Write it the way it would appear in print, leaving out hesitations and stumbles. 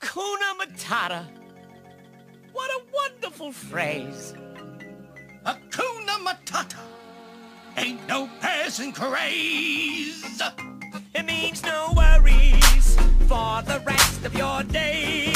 Hakuna Matata. What a wonderful phrase. Hakuna Matata. Ain't no passing craze. It means no worries for the rest of your days.